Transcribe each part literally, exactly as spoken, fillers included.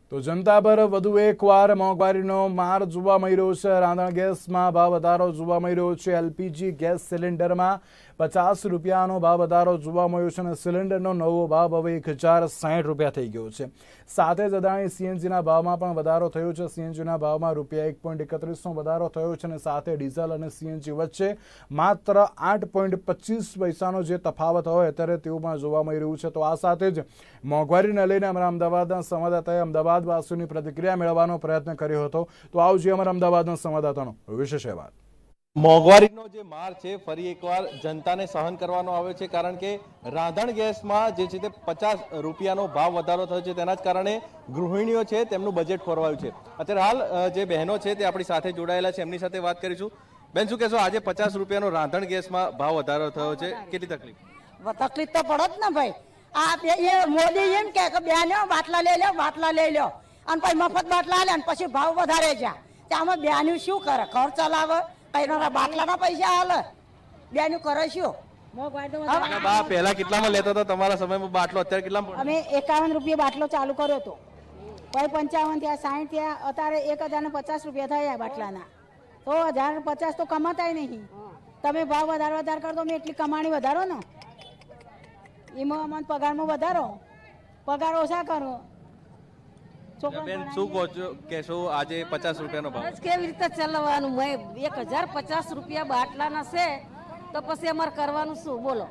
તો જનતા પર વધુ એકવાર મોંઘવારીનો માર જોવા મળી રહ્યો છે। રાંધણ ગેસમાં ભાવ વધારો જોવા મળી રહ્યો છે। એલપીજી ગેસ સિલિન્ડરમાં પચાસ રૂપિયાનો ભાવ વધારો જોવા મળ્યો છે અને સિલિન્ડરનો નવો ભાવ હવે એક હજાર સાઠ રૂપિયા થઈ ગયો છે। સાથે જ અદાણી સીએનજીના ભાવમાં પણ વધારો થયો છે। સીએનજીના ભાવમાં રૂપિયા એક પોઈન્ટ એકત્રીસનો વધારો થયો છે અને સાથે ડીઝલ અને સીએનજી વચ્ચે માત્ર આઠ પોઈન્ટ પચીસ પૈસાનો જે તફાવત હોય અત્યારે તેવું પણ જોવા મળી રહ્યું છે। તો આ સાથે જ મોંઘવારીને લઈને અમારા અમદાવાદના સંવાદદાતાએ અમદાવાદવાસીઓની પ્રતિક્રિયા મેળવવાનો પ્રયત્ન કર્યો હતો। તો આવો જોઈએ અમારા અમદાવાદના સંવાદદાતાનો વિશેષ અહેવાલ। મોંઘવારીનો જે માર છે ફરી એકવાર જનતાને સહન કરવાનો આવ્યો છે, કારણ કે રાંધણ ગેસમાં જે છે તે પચાસ રૂપિયાનો ભાવ વધારો થયો છે, તેના જ કારણે ગૃહિણીઓ છે તેમનું બજેટ ખોરવાયું છે। અત્યારે હાલ જે બહેનો છે તે આપણી સાથે જોડાયેલા છે, એમની સાથે વાત કરીશું। બેન, શું કહેશો, આજે પચાસ રૂપિયાનો રાંધણ ગેસમાં ભાવ વધારો થયો છે, કેટલી તકલીફ? તકલીફ તો પડે જ ને ભાઈ। આ મોદી એમ કે બેન બાટલા લઈ લો, બાટલા લઈ લો અને પછી મફત બાટલા લે પછી ભાવ વધારે જાય। આમાં બેન શું કરે? ઘર ચલાવે, બાટલાના પૈસા હાલે, બેનું કરે શું? પહેલા કેટલામાં લેતા હતા તમારા સમયમાં બાટલો? અત્યારે કેટલામાં? અમે એકાવન રૂપિયા બાટલો ચાલુ કર્યો હતો, પછી પંચાવન થયા, સાઠ થયા, અત્યારે એક હજાર ને પચાસ રૂપિયા થયા બાટલાના। તો હજાર પચાસ તો કમાતા નહીં। તમે ભાવ વધારો વધારો કરો તો અમે એટલી કમાણી વધારો ને, એમાં અમને પગારમાં વધારો, પગાર ઓછા કરો। બેન, શું કહો છો, કહેશો આજે પચાસ રૂપિયાનો ભાવ કેવી રીતે ચલાવવાનું? એક હજાર પચાસ રૂપિયા બાટલાના છે તો પછી અમારે કરવાનું શું? બોલો,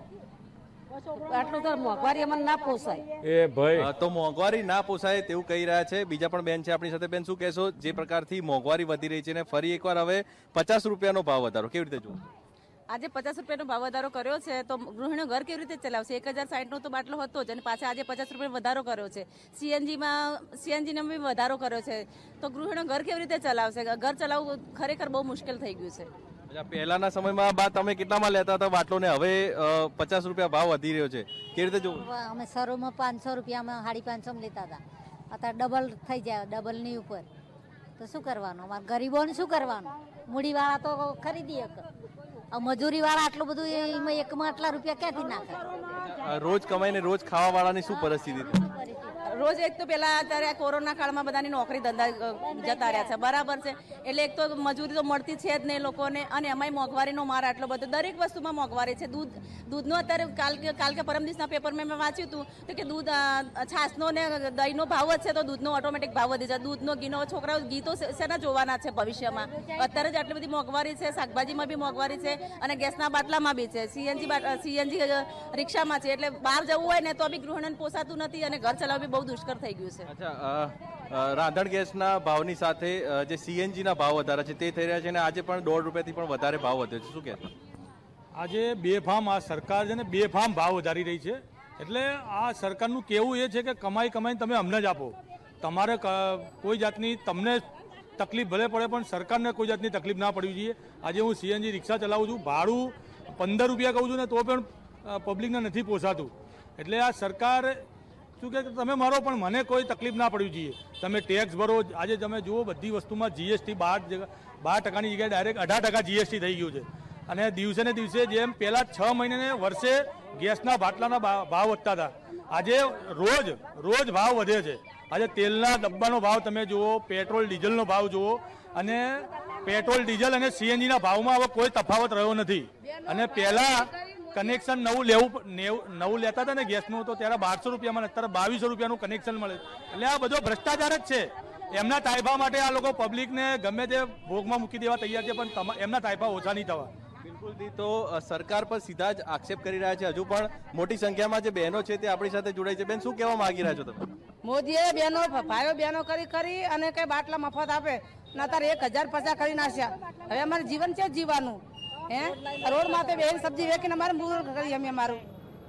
આટલું તો મોંઘવારી અમને ના પોસાય। એ ભાઈ, તો મોંઘવારી ના પોસાય તેવું કહી રહ્યા છે। બીજા પણ બેન છે આપણી સાથે। બેન, શું કહેશો, જે પ્રકારથી મોંઘવારી વધી રહી છે ને ફરી એકવાર હવે પચાસ રૂપિયાનો ભાવ વધારો, કેવી રીતે જોવો? આજે પચાસ રૂપિયાનો ભાવ વધારો કર્યો છે તો ગૃહિણીઓ ઘર કેવી રીતે ચલાવશે? એક હજાર સાઠ નો તો બાટલો હતો જ અને પાછા આજે પચાસ રૂપિયા વધારો કર્યો છે। સીએનજીમાં સીએનજીને બી વધારો કર્યો છે તો ગૃહિણીઓ ઘર કેવી રીતે ચલાવશે? ઘર ચલાવવું ખરેખર બહુ મુશ્કેલ થઈ ગયું છે। પહેલાના સમયમાં બા તમે કેટલામાં લેતા હતા બાટલો ને હવે પચાસ રૂપિયા ભાવ વધી રહ્યો છે, કેવી રીતે જોવું? અમે શરૂમાં પાંચસો રૂપિયામાં સાડી પાંચસો માં લેતા હતા, અત્યારે ડબલ થઈ જાય, ડબલ ની ઉપર। તો શું કરવાનું? અમારે ગરીબોને શું કરવાનું? મૂડી વાળા તો ખરીદી શકે, મજૂરી વાળા આટલું બધું એમાં એકમાં આટલા રૂપિયા ક્યાંથી નાખે? રોજ કમાઈને રોજ ખાવા વાળાની શું પરિસ્થિતિ? રોજ એક તો પેલા અત્યારે કોરોના કાળમાં બધાની નોકરી ધંધા જતા રહ્યા છે, બરાબર છે, એટલે એક તો મજૂરી તો મળતી છે જ નહીં લોકોને, અને એમાંય મોંઘવારીનો માર આટલો બધો, દરેક વસ્તુમાં મોંઘવારી છે। દૂધ દૂધનો અત્યારે કાલ કે કાલ કે પરમ દિવસના પેપરમાં મેં વાંચ્યું હતું તો કે દૂધ છાસનો ને દહીંનો ભાવ જ છે તો દૂધનો ઓટોમેટિક ભાવ વધી જાય। દૂધનો ઘીનો, છોકરાઓ ઘી તો શેના જોવાના છે ભવિષ્યમાં? અત્યારે જ આટલી બધી મોંઘવારી છે, શાકભાજીમાં બી મોંઘવારી છે અને ગેસના બાટલામાં બી છે, સીએનજી સીએનજી રિક્ષામાં છે, એટલે બહાર જવું હોય ને તો બી ગૃહિણીને પોસાતું નથી અને ઘર ચલાવવું બહુ દુષ્કર થઈ ગયું છે। અચ્છા, રાંધણ ગેસના ભાવની સાથે જે સીએનજીના ભાવ વધારે છે તે થઈ રહ્યા છે અને આજે પણ દોઢ રૂપિયાથી પણ વધારે ભાવ વધ્યો છે, શું કહેશો? આજે બેફામ આ સરકાર છે ને બેફામ ભાવ વધારી રહી છે, એટલે આ સરકારનું કહેવું એ છે કે કમાઈ કમાઈને તમે અમને જ આપો, તમારે કોઈ જાતની તમને તકલીફ ભલે પડે પણ સરકારને કોઈ જાતની તકલીફ ના પડવી જોઈએ। આજે હું સીએનજી રિક્ષા ચલાવું છું, ભાડું પંદર રૂપિયા કહું છું ને તો પણ પબ્લિકને નથી પોસાતું, એટલે આ સરકાર શું કે તમે મારો પણ મને કોઈ તકલીફ ના પડવી જોઈએ। તમે ટેક્સ ભરો, આજે તમે જુઓ બધી વસ્તુમાં જીએસટી બાર બાર ટકાની જગ્યાએ ડાયરેક્ટ અઢાર ટકા જીએસટી થઈ ગયું છે, અને દિવસે ને દિવસે જેમ પહેલા છ મહિને વર્ષે ગેસના બાટલાના ભાવ વધતા હતા, આજે રોજ રોજ ભાવ વધે છે। આજે તેલના ડબ્બાનો ભાવ તમે જુઓ, પેટ્રોલ ડીઝલનો ભાવ જુઓ, અને પેટ્રોલ ડીઝલ અને સીએનજીના ભાવમાં હવે કોઈ તફાવત રહ્યો નથી। અને પહેલા કનેક્શન નવું લેવું નવું લેતા હતા ને ગેસનું તો ત્યારે બારસો રૂપિયામાં, અત્યારે બાવીસો રૂપિયાનું કનેક્શન મળે, એટલે આ બધો ભ્રષ્ટાચાર જ છે। એમના તાઇફા માટે આ લોકો પબ્લિકને ગમે તે ભોગમાં મૂકી દેવા તૈયાર છે, પણ એમના તાઇફા ઓછા નહીં થવા। બિલકુલ, તો સરકાર પર સીધા જ આક્ષેપ કરી રહ્યા છે। હજુ પણ મોટી સંખ્યામાં જે બહેનો છે તે આપણી સાથે જોડાઈ છે। બેન, શું કહેવા માંગી રહ્યા છો તમે? મોદીએ બહેનો ભાઈઓ બહેનો કરી કરી અને કઈ બાટલા મફત આપે ને અત્યારે એક હજાર પચાસ કરી નાખ્યા। હવે અમારે જીવન છે જીવવાનું, હે રોડ માથે બેન સબ્જી વેચીને અમારે મૂળ કરી અમે અમારું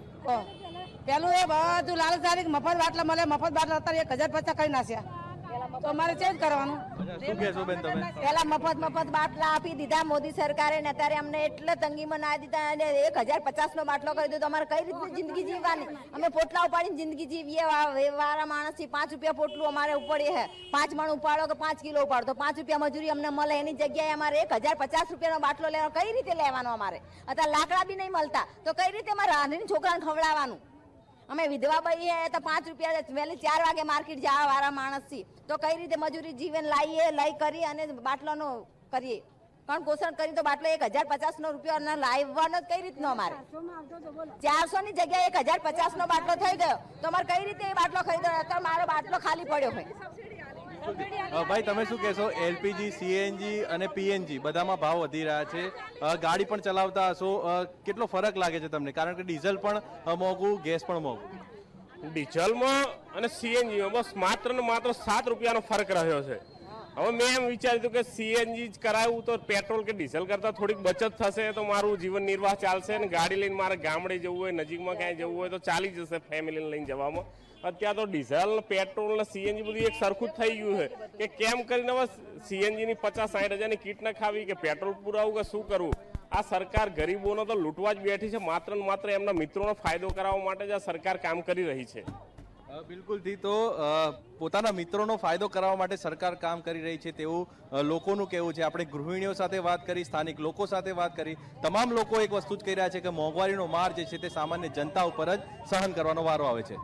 પેલું એ બધું લાલચારી મફત બાટલા મળે, મફત બાટલા અત્યારે એક હજાર પચાસ કરી નાખ્યા, તો અમારે ચેન્જ કરવાનું। પેલા મફત મફત બાટલા આપી દીધા મોદી સરકારે ને અત્યારે અમને એટલે તંગીમાં ના દીધા અને એક હજાર પચાસ નો બાટલો કરી દીધો। અમારે કઈ રીતની જિંદગી જીવવાની? અમે પોટલા ઉપાડીને જિંદગી જીવીએ, વાળા માણસ થી પાંચ રૂપિયા પોટલું અમારે ઉપડીએ હે, પાંચ મણ ઉપાડો કે પાંચ કિલો ઉપાડો તો પાંચ રૂપિયા મજૂરી અમને મળે, એની જગ્યાએ અમારે એક હજાર પચાસ રૂપિયાનો બાટલો લેવાનો, કઈ રીતે લેવાનો? અમારે અત્યારે લાકડા બી નહીં મળતા તો કઈ રીતે અમારે રાંધીને છોકરાને ખવડાવવાનું? અમે વિધવા બઈએ તો પાંચ રૂપિયા વહેલી ચાર વાગે માર્કેટ જવા વાળા માણસ છીએ, તો કઈ રીતે મજૂરી જીવન લાવીએ, લઈ કરી અને બાટલાનો કરીએ, કારણ પોષણ કરી તો બાટલો એક હજાર પચાસ નો રૂપિયા લાવવાનો કઈ રીતનો અમારે ચારસો ની જગ્યાએ એક હજાર પચાસ નો બાટલો થઈ ગયો, તો અમારે કઈ રીતે એ બાટલો ખરીદો? અત્યારે મારો બાટલો ખાલી પડ્યો હોય. ભાઈ તમે શું કહેશો? એલપીજી, સીએનજી અને પીએનજી બધામાં ભાવ વધી રહ્યા છે, ગાડી પણ ચલાવતા હશો, કેટલો ફરક લાગે છે તમને? કારણ કે ડીઝલ પણ મોંઘું, ગેસ પણ મોંઘું. ડીઝલમાં અને સીએનજીમાં બસ માત્ર ને માત્ર સાત રૂપિયાનો ફરક રહ્યો છે. હવે મેં એમ વિચાર્યું હતું કે સીએનજી જ કરાવું તો પેટ્રોલ કે ડીઝલ કરતાં થોડીક બચત થશે, તો મારું જીવન નિર્વાહ ચાલશે અને ગાડી લઈને મારે ગામડે જવું હોય, નજીકમાં ક્યાંય જવું હોય તો ચાલી જશે ફેમિલીને લઈને જવામાં. અત્યારે તો ડીઝલ, પેટ્રોલ ને સીએનજી બધું એક સરખું જ થઈ ગયું છે કે કેમ કરીને હવે સીએનજીની પચાસ સાઠ હજારની કીટ ન ખાવી કે પેટ્રોલ પુરાવું કે શું કરવું? આ સરકાર ગરીબોનો તો લૂંટવા જ બેઠી છે. માત્ર ને માત્ર એમના મિત્રોનો ફાયદો કરાવવા માટે જ આ સરકાર કામ કરી રહી છે. બિલકુલથી તો પોતાના મિત્રોનો ફાયદો કરાવવા માટે સરકાર કામ કરી રહી છે તેવું લોકોનું કહેવું છે. આપણે ગૃહિણીઓ સાથે વાત કરી, સ્થાનિક લોકો સાથે વાત કરી, તમામ લોકો એક વસ્તુ જ કહી રહ્યા છે કે મોંઘવારીનો માર જે છે તે સામાન્ય જનતા ઉપર જ સહન કરવાનો વારો આવે છે.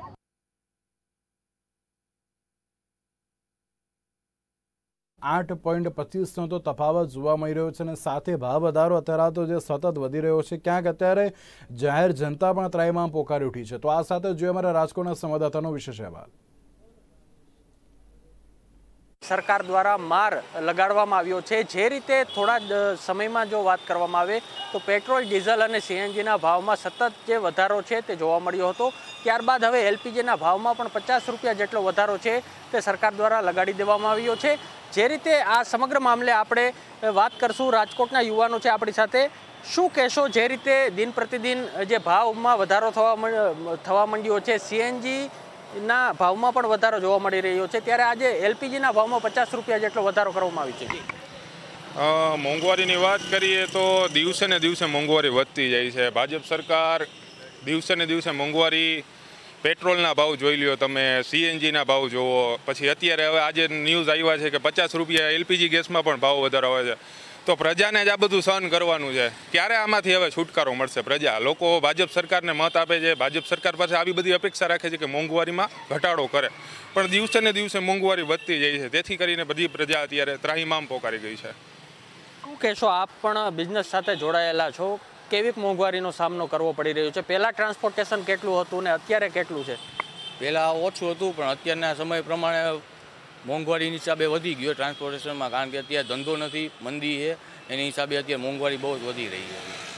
આઠ પોઈન્ટ પચીસનો તો તફાવત જોવા મળી રહ્યો છે અને સાથે ભાવ વધારો અત્યારે તો જે સતત વધી રહ્યો છે, ક્યાંક અત્યારે જાહેર જનતા પણ ત્રાહિમામ પોકારી ઉઠી છે. તો આ સાથે જોઈએ અમારા રાજકોટના સંવાદદાતાનો વિશેષ અહેવાલ. સરકાર દ્વારા માર લગાડવામાં આવ્યો છે. જે રીતે થોડા સમયમાં જો વાત કરવામાં આવે તો પેટ્રોલ, ડીઝલ અને સીએનજીના ભાવમાં સતત જે વધારો છે તે જોવા મળ્યો હતો. ત્યારબાદ હવે એલપીજીના ભાવમાં પણ પચાસ રૂપિયા જેટલો વધારો છે તે સરકાર દ્વારા લગાડી દેવામાં આવ્યો છે. જે રીતે આ સમગ્ર મામલે આપણે વાત કરશું, રાજકોટના યુવાનો છે આપણી સાથે. શું કહેશો? જે રીતે દિન પ્રતિદિન જે ભાવમાં વધારો થવા થવા માંડ્યો છે, સીએનજી ના ભાવમાં પણ વધારો જોવા મળી રહ્યો છે, ત્યારે આજે એલપીજીના ભાવમાં પચાસ રૂપિયા જેટલો વધારો કરવામાં આવ્યો છે. મોંઘવારીની વાત કરીએ તો દિવસે ને દિવસે મોંઘવારી વધતી જાય છે. ભાજપ સરકાર દિવસે ને દિવસે મોંઘવારી, પેટ્રોલના ભાવ જોઈ લ્યો તમે, સીએનજીના ભાવ જોવો, પછી અત્યારે હવે આજે ન્યૂઝ આવ્યા છે કે પચાસ રૂપિયા એલપીજી ગેસમાં પણ ભાવ વધારો આવે છે. તો પ્રજાને જ આ બધું સહન કરવાનું છે. ક્યારે આમાંથી હવે છુટકારો મળશે? પ્રજા, લોકો ભાજપ સરકારને મત આપે છે, ભાજપ સરકાર પાસે આવી બધી અપેક્ષા રાખે છે કે મોંઘવારીમાં ઘટાડો કરે, પણ દિવસે ને દિવસે મોંઘવારી વધતી જાય છે. તેથી કરીને બધી પ્રજા અત્યારે ત્રાહિમામ પોકારી ગઈ છે. શું કહેશો? આપ પણ બિઝનેસ સાથે જોડાયેલા છો, કેવી મોંઘવારીનો સામનો કરવો પડી રહ્યો છે? પહેલાં ટ્રાન્સપોર્ટેશન કેટલું હતું ને અત્યારે કેટલું છે? પહેલાં ઓછું હતું, પણ અત્યારના સમય પ્રમાણે મોંઘવારીની હિસાબે વધી ગયો ટ્રાન્સપોર્ટેશનમાં, કારણ કે અત્યારે ધંધો નથી, મંદી છે, એની હિસાબે અત્યારે મોંઘવારી બહુ જ વધી રહી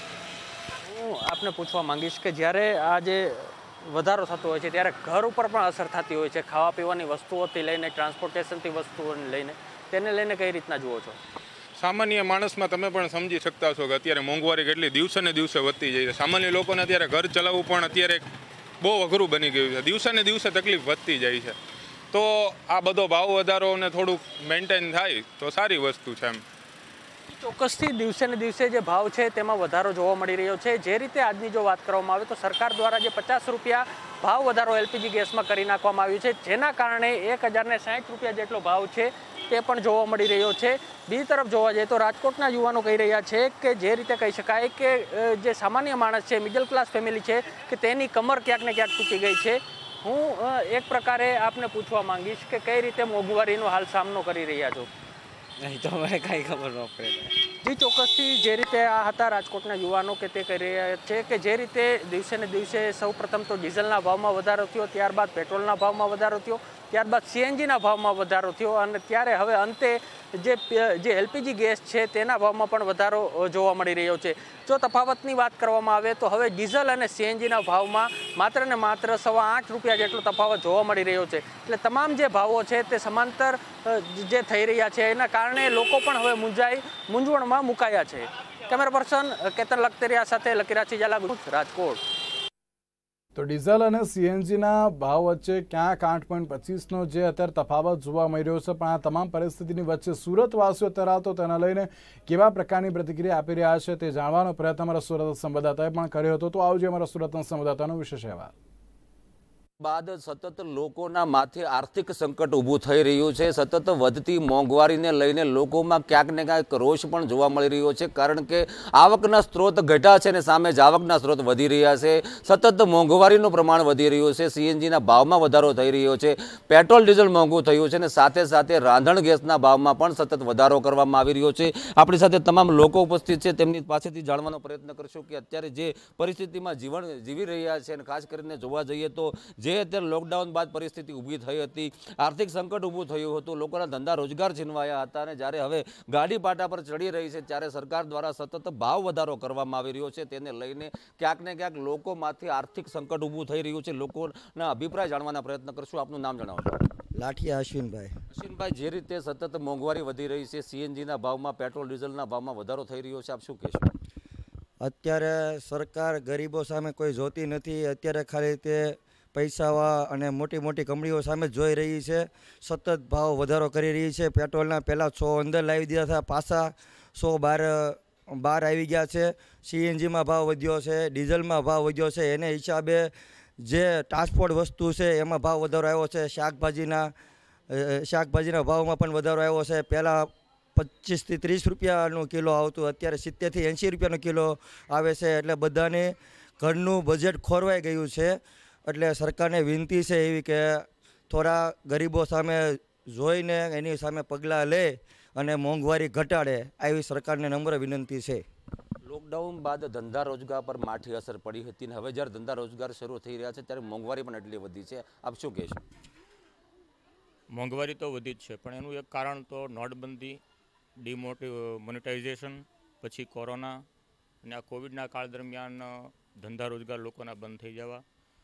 છે. હું આપને પૂછવા માંગીશ કે જ્યારે આ જે વધારો થતો હોય છે ત્યારે ઘર ઉપર પણ અસર થતી હોય છે, ખાવા પીવાની વસ્તુઓથી લઈને ટ્રાન્સપોર્ટેશનથી વસ્તુઓને લઈને, તેને લઈને કઈ રીતના જુઓ છો? સામાન્ય માણસમાં તમે પણ સમજી શકતા છો કે અત્યારે મોંઘવારી કેટલી દિવસે ને દિવસે વધતી જાય છે. સામાન્ય લોકોને અત્યારે ઘર ચલાવવું પણ અત્યારે બહુ અઘરું બની ગયું છે. દિવસે ને દિવસે તકલીફ વધતી જાય છે. તો આ બધો ભાવ વધારોને થોડુંક મેન્ટેન થાય તો સારી વસ્તુ છે. એમ ચોક્કસથી દિવસે ને દિવસે જે ભાવ છે તેમાં વધારો જોવા મળી રહ્યો છે. જે રીતે આજની જો વાત કરવામાં આવે તો સરકાર દ્વારા જે પચાસ રૂપિયા ભાવ વધારો એલપીજી ગેસમાં કરી નાખવામાં આવ્યું છે, જેના કારણે એક હજાર ને સાઠ રૂપિયા જેટલો ભાવ છે તે પણ જોવા મળી રહ્યો છે. બીજી તરફ જોવા જઈએ તો રાજકોટના યુવાનો કહી રહ્યા છે કે જે રીતે કહી શકાય કે જે સામાન્ય માણસ છે, મિડલ ક્લાસ ફેમિલી છે, કે તેની કમર ક્યાંક ને ક્યાંક તૂટી ગઈ છે. હું એક પ્રકારે આપને પૂછવા માંગીશ કે કઈ રીતે મોંઘવારીનો હાલ સામનો કરી રહ્યા છો? નહીં તો મને કાંઈ ખબર ન પડે. જી, ચોક્કસથી જે રીતે આ હતા રાજકોટના યુવાનો કે તે કહી રહ્યા છે કે જે રીતે દિવસે ને દિવસે સૌ પ્રથમ તો ડીઝલના ભાવમાં વધારો થયો, ત્યારબાદ પેટ્રોલના ભાવમાં વધારો થયો, ત્યારબાદ સીએનજીના ભાવમાં વધારો થયો અને ત્યારે હવે અંતે જે જે એલપીજી ગેસ છે તેના ભાવમાં પણ વધારો જોવા મળી રહ્યો છે. જો તફાવતની વાત કરવામાં આવે તો હવે ડીઝલ અને સીએનજીના ભાવમાં માત્ર ને માત્ર સવા આઠ રૂપિયા જેટલો તફાવત જોવા મળી રહ્યો છે. એટલે તમામ જે ભાવો છે તે સમાંતર જે થઈ રહ્યા છે એના કારણે લોકો પણ હવે મૂંઝાઈ મૂંઝવણમાં મુકાયા છે. કેમેરા પર્સન કેતન લખતરિયા સાથે લકીરાજી ઝાલા, રાજકોટ. તો ડીઝલ અને સીએનજીના ભાવ વચ્ચે ક્યાંક આઠ પોઈન્ટ પચીસનો જે અત્યારે તફાવત જોવા મળી રહ્યો છે, પણ આ તમામ પરિસ્થિતિની વચ્ચે સુરતવાસીઓ અત્યારે તો તેને લઈને કેવા પ્રકારની પ્રતિક્રિયા આપી રહ્યા છે તે જાણવાનો પ્રયત્ન અમારા સુરત સંવાદદાતાએ પણ કર્યો હતો. તો આવજો અમારા સુરતના સંવાદદાતાનો વિશેષ અહેવાલ. બાદ સતત લોકોના માથે આર્થિક સંકટ ઊભું થઈ રહ્યું છે. સતત વધતી મોંઘવારીને લઈને લોકોમાં ક્યાંક ને ક્યાંક રોષ પણ જોવા મળી રહ્યો છે, કારણ કે આવકના સ્ત્રોત ઘટ્યા છે અને સામે જ આવકના સ્ત્રોત વધી રહ્યા છે. સતત મોંઘવારીનું પ્રમાણ વધી રહ્યું છે, સીએનજીના ભાવમાં વધારો થઈ રહ્યો છે, પેટ્રોલ ડીઝલ મોંઘું થયું છે અને સાથે સાથે રાંધણ ગેસના ભાવમાં પણ સતત વધારો કરવામાં આવી રહ્યો છે. આપણી સાથે તમામ લોકો ઉપસ્થિત છે, તેમની પાસેથી જાણવાનો પ્રયત્ન કરશું કે અત્યારે જે પરિસ્થિતિમાં જીવન જીવી રહ્યા છે અને ખાસ કરીને જોવા જઈએ તો જે અત્યારે લોકડાઉન બાદ પરિસ્થિતિ ઊભી થઈ હતી, આર્થિક સંકટ ઊભું થયું હતું, લોકોના ધંધા રોજગાર છીનવાયા હતા અને જ્યારે હવે ગાડી પાટા પર ચડી રહી છે ત્યારે સરકાર દ્વારા સતત ભાવ વધારો કરવામાં આવી રહ્યો છે. તેને લઈને ક્યાંક ને ક્યાંક લોકોમાંથી આર્થિક સંકટ ઊભું થઈ રહ્યું છે. લોકોના અભિપ્રાય જાણવાના પ્રયત્ન કરશું. આપનું નામ જણાવો. લાઠિયા અશ્વિનભાઈ. અશ્વિનભાઈ, જે રીતે સતત મોંઘવારી વધી રહી છે, સીએનજીના ભાવમાં, પેટ્રોલ ડીઝલના ભાવમાં વધારો થઈ રહ્યો છે, આપ શું કહેશો? અત્યારે સરકાર ગરીબો સામે કોઈ જોતી નથી. અત્યારે ખાલી તે પૈસાવા અને મોટી મોટી કંપનીઓ સામે જોઈ રહી છે. સતત ભાવ વધારો કરી રહી છે. પેટ્રોલના પહેલાં સો અંદર લાવી દીધા હતા, પાછા સો બાર બહાર આવી ગયા છે. સીએનજીમાં ભાવ વધ્યો છે, ડીઝલમાં ભાવ વધ્યો છે. એને હિસાબે જે ટ્રાન્સપોર્ટ વસ્તુ છે એમાં ભાવ વધારો આવ્યો છે. શાકભાજીના શાકભાજીના ભાવમાં પણ વધારો આવ્યો છે. પહેલાં પચીસથી ત્રીસ રૂપિયાનું કિલો આવતું, અત્યારે સિત્તેરથી એંસી રૂપિયાનો કિલો આવે છે. એટલે બધાને ઘરનું બજેટ ખોરવાઈ ગયું છે. એટલે સરકારને વિનંતી છે એવી કે થોડા ગરીબો સામે જોઈને એની સામે પગલાં લે અને મોંઘવારી ઘટાડે, આવી સરકારને નમ્ર વિનંતી છે. લોકડાઉન બાદ ધંધા રોજગાર પર માઠી અસર પડી હતી અને હવે જ્યારે ધંધા રોજગાર શરૂ થઈ રહ્યા છે ત્યારે મોંઘવારી પણ એટલી વધી છે, આપ શું કહેશો? મોંઘવારી તો વધી જ છે, પણ એનું એક કારણ તો નોટબંધી, ડિમોટી મોનેટાઇઝેશન, પછી કોરોના અને આ કોવિડના કાળ દરમિયાન ધંધા રોજગાર લોકોના બંધ થઈ જવા.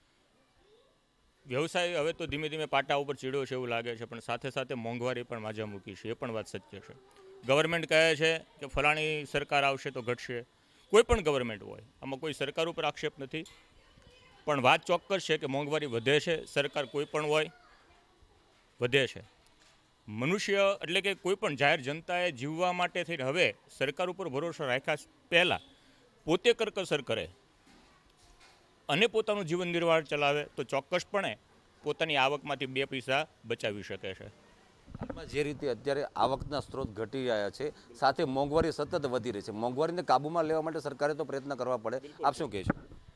વ્યવસાય હવે તો ધીમે ધીમે પાટા ઉપર ચીડ્યો છે એવું લાગે છે, પણ સાથે સાથે મોંઘવારી પણ માજા મૂકી છે, એ પણ વાત સત્ય છે. ગવર્મેન્ટ કહે છે કે ફલાણી સરકાર આવશે તો ઘટશે, કોઈ પણ ગવર્મેન્ટ હોય, આમાં કોઈ સરકાર ઉપર આક્ષેપ નથી, પણ વાત ચોક્કસ છે કે મોંઘવારી વધે છે. સરકાર કોઈ પણ હોય વધે છે. મનુષ્ય એટલે કે કોઈ પણ જાહેર જનતાએ જીવવા માટે થઈને હવે સરકાર ઉપર ભરોસો રાખ્યા પહેલાં પોતે કરકસર કરે અને પોતાનું જીવન નિર્વાહ ચલાવે તો ચોક્કસપણે પોતાની આવકમાંથી બે પૈસા બચાવી શકે છે. જે રીતે અત્યારે આવકના સ્ત્રોત ઘટી રહ્યા છે, સાથે મોંઘવારી સતત વધી રહી છે, મોંઘવારીને કાબૂમાં લેવા માટે સરકારે તો પ્રયત્ન કરવા પડે, આપ શું કહેશો?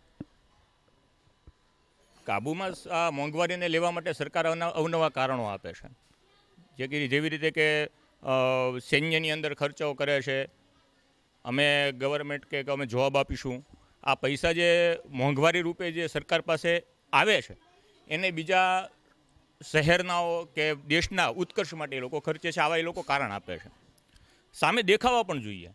કાબૂમાં આ મોંઘવારીને લેવા માટે સરકાર અવનવા કારણો આપે છે, જે કે જેવી રીતે કે સૈન્યની અંદર ખર્ચાઓ કરે છે, અમે ગવર્મેન્ટ કે અમે જવાબ આપીશું. આ પૈસા જે મોંઘવારી રૂપે જે સરકાર પાસે આવે છે એને બીજા શહેરનાઓ કે દેશના ઉત્કર્ષ માટે એ લોકો ખર્ચે છે, આવા એ લોકો કારણ આપે છે. સામે દેખાવા પણ જોઈએ.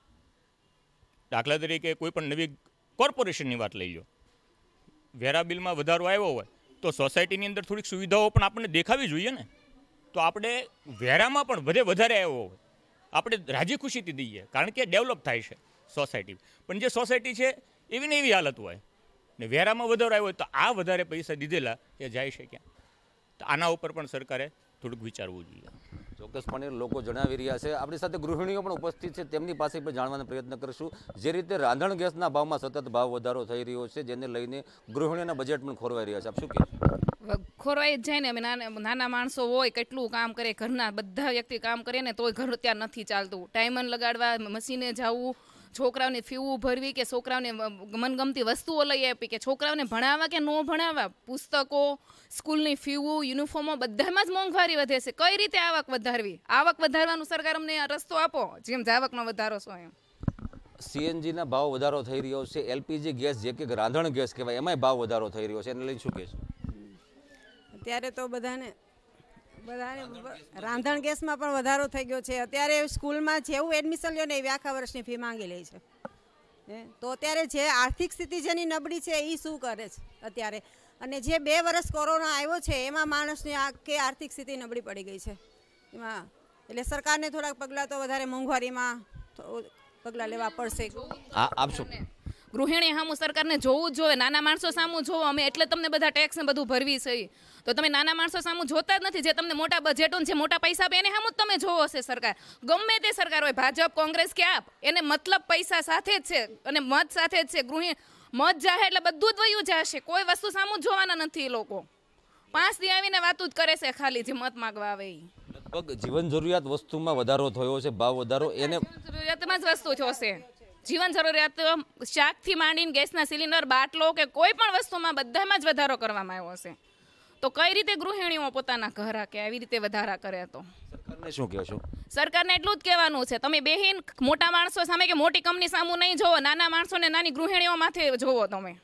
દાખલા તરીકે કોઈ પણ નવી કોર્પોરેશનની વાત લઈ લો, વેરા બિલમાં વધારો આવ્યો હોય તો સોસાયટીની અંદર થોડીક સુવિધાઓ પણ આપણને દેખાવી જોઈએ ને. તો આપણે વેરામાં પણ વધે વધારે આવ્યો હોય આપણે રાજી ખુશીથી દઈએ, કારણ કે ડેવલપ થાય છે સોસાયટી. પણ જે સોસાયટી છે એવી ને એવી હાલત હોય ને વેરામાં વધારો આવ્યો હોય તો આ વધારે પૈસા દીધેલા એ જાય છે ક્યાં? તો આના ઉપર પણ સરકારે થોડુંક વિચારવું જોઈએ. ચોક્કસપણે લોકો જણાવી રહ્યા છે. આપણી સાથે ગૃહિણીઓ પણ ઉપસ્થિત છે, તેમની પાસે પણ જાણવાનો પ્રયત્ન કરીશું. જે રીતે રાંધણ ગેસના ભાવમાં સતત ભાવ વધારો થઈ રહ્યો છે, જેને લઈને ગૃહિણીઓના બજેટ પણ ખોરવાઈ રહ્યા છે, આપ શું કહેશો? ખોરવાઈ જ જાય ને. અમે નાના નાના માણસો હોય, કેટલું કામ કરે, ઘરના બધા વ્યક્તિ કામ કરે ને તોય ઘર ત્યાં નથી ચાલતું. ટાઈમન લગાડવા, મશીને જવું, છોકરાઓને ફીવું ભરવી કે છોકરાઓને મનગમતી વસ્તુઓ લઈ આપી કે છોકરાઓને ભણાવવા કે ન ભણાવવા, પુસ્તકો, સ્કૂલની ફીવું, યુનિફોર્મો, બધામાં જ મોંઘવારી વધે છે. કઈ રીતે આવક વધારવી? આવક વધારવાનું સરકાર અમને રસ્તો આપો, જેમ આવકનો વધારો છો એમ. સીએનજીના ભાવ વધારો થઈ રહ્યો છે, એલપીજી ગેસ જે કે રાંધણ ગેસ કહેવાય એમાંય ભાવ વધારો થઈ રહ્યો છે, એને લઈને શું કહેશો? અત્યારે તો બધાને બધાને રાંધણ ગેસમાં પણ વધારો થઈ ગયો છે. અત્યારે સ્કૂલમાં જેવું એડમિશન લ્યો ને એવી આખા વર્ષની ફી માંગી લે છે. તો અત્યારે જે આર્થિક સ્થિતિ જેની નબળી છે એ શું કરે છે અત્યારે? અને જે બે વર્ષ કોરોના આવ્યો છે એમાં માણસની આખી આર્થિક સ્થિતિ નબળી પડી ગઈ છે એમાં. એટલે સરકારને થોડાક પગલાં તો વધારે મોંઘવારીમાં પગલાં લેવા પડશે. હા, આપશો. ગૃહિણી સામું સરકારને જોવું જ જોઈએ, નાના માણસો સામું જોવો. અમે એટલે તમને બધા ટેક્સ ને બધું ભરવી છે, તો તમે નાના માણસો સામું જોતા જ નથી. જે તમને મોટા બજેટો જે મોટા પૈસા આપે એને સામું જ તમે જોવો છે. સરકાર ગમે તે સરકાર હોય, ભાજપ, કોંગ્રેસ કે આપ, એને મતલબ પૈસા સાથે જ છે અને મત સાથે જ છે. ગૃહિણી મત જાહે એટલે બધું જ વયું જશે, કોઈ વસ્તુ સામું જ જોવાના નથી. એ લોકો પાંચ દી આવીને વાતું જ કરે છે ખાલી, જે મત માગવા આવે એ. લગભગ જીવન જરૂરિયાત વસ્તુમાં વધારો થયો છે, ભાવ વધારો એને જરૂરિયાતમાં જ વસ્તુ થયો છે. જીવન જરૂરિયાત શાકથી માંડીને ગેસના સિલિન્ડર, બાટલો કે કોઈ પણ વસ્તુમાં બધામાં જ વધારો કરવામાં આવ્યો છે. તો કઈ રીતે ગૃહિણીઓ પોતાના ઘર રાખે, આવી રીતે વધારા કરે? તો સરકારને શું કહેશો? સરકારને એટલું જ કહેવાનું છે, તમે બેહીન મોટા માણસો સામે કે મોટી કંપની સામું નહીં જોવો, નાના માણસોને નાની ગૃહિણીઓ માથે જોવો. તમે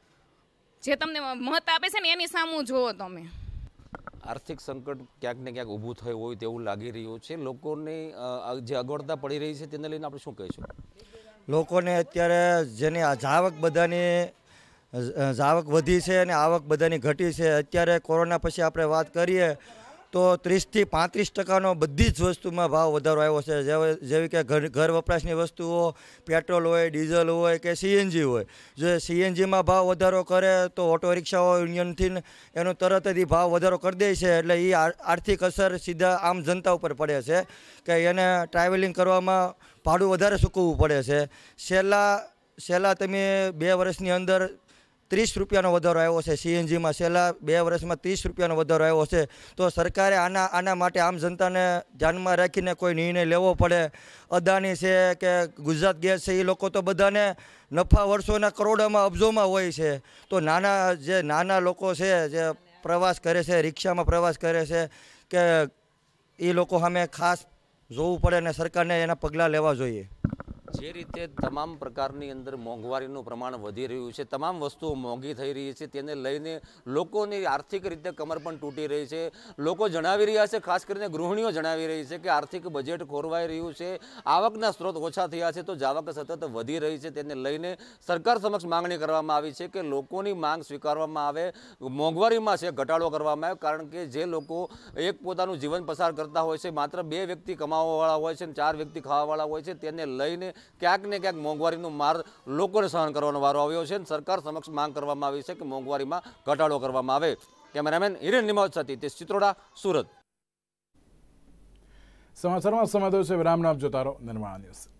જે તમને મત આપે છે ને એની સામું જોવો. તમે આર્થિક સંકટ ક્યાંક ને ક્યાંક ઊભું થયું હોય તેવું લાગી રહ્યું છે. લોકોને જે અગવડતા પડી રહી છે તેને લઈને આપણે શું કહીશું? લોકોને અત્યારે જેની જાવક બધાની જાવક વધી છે અને આવક બધાની ઘટી છે. અત્યારે કોરોના પછી આપણે વાત કરીએ તો ત્રીસથી પાંત્રીસ ટકાનો બધી જ વસ્તુમાં ભાવ વધારો આવ્યો છે. જેવી કે ઘર ઘર વપરાશની વસ્તુઓ, પેટ્રોલ હોય, ડીઝલ હોય કે સીએનજી હોય. જો સીએનજીમાં ભાવ વધારો કરે તો ઓટો રિક્ષાઓ યુનિયનથી એનો તરત જ ભાવ વધારો કરી દે છે. એટલે એ આર્થિક અસર સીધા આમ જનતા ઉપર પડે છે કે એને ટ્રાવેલિંગ કરવામાં ભાડું વધારે ચૂકવવું પડે છે. છેલ્લા છેલ્લા તમે બે વર્ષની અંદર ત્રીસ રૂપિયાનો વધારો આવ્યો છે સીએનજીમાં. છેલ્લા બે વર્ષમાં ત્રીસ રૂપિયાનો વધારો આવ્યો છે. તો સરકારે આના આના માટે આમ જનતાને ધ્યાનમાં રાખીને કોઈ નિર્ણય લેવો પડે. અદાણી છે કે ગુજરાત ગેસ છે, એ લોકો તો બધાને નફા વર્ષોના કરોડોમાં અબજોમાં હોય છે. તો નાના જે નાના લોકો છે જે પ્રવાસ કરે છે, રિક્ષામાં પ્રવાસ કરે છે, કે એ લોકો સામે ખાસ જોવું પડે અને સરકારને એના પગલાં લેવા જોઈએ. જે રીતે તમામ પ્રકારની અંદર મોંઘવારીનું પ્રમાણ વધી રહ્યું છે, તમામ વસ્તુઓ મોંઘી થઈ રહી છે, તેને લઈને લોકોની આર્થિક રીતે કમર પણ તૂટી રહી છે. લોકો જણાવી રહ્યા છે, ખાસ કરીને ગૃહિણીઓ જણાવી રહી છે કે આર્થિક બજેટ ખોરવાઈ રહ્યું છે, આવકના સ્ત્રોત ઓછા થયા છે, તો જાવક સતત વધી રહી છે. તેને લઈને સરકાર સમક્ષ માંગણી કરવામાં આવી છે કે લોકોની માંગ સ્વીકારવામાં આવે, મોંઘવારીમાં છે ઘટાડો કરવામાં આવે. કારણ કે જે લોકો એક પોતાનું જીવન પસાર કરતા હોય છે, માત્ર બે વ્યક્તિ કમાવાવાળા હોય છે અને ચાર વ્યક્તિ ખાવાવાળા હોય છે, તેને લઈને ક્યાંક ને ક્યાંક મોંઘવારીનું માર લોકોને સહન કરવાનો વારો આવ્યો છે. સરકાર સમક્ષ માંગ કરવામાં આવી છે કે મોંઘવારીમાં ઘટાડો કરવામાં આવે. કેમેરામેન હિરેન નિમાવત સાથે તે ચિત્રોડા, સુરત. સમાચારમાં સમય થયો છે વિરામનો. આપ જોતા રહો નિર્માણ ન્યૂઝ.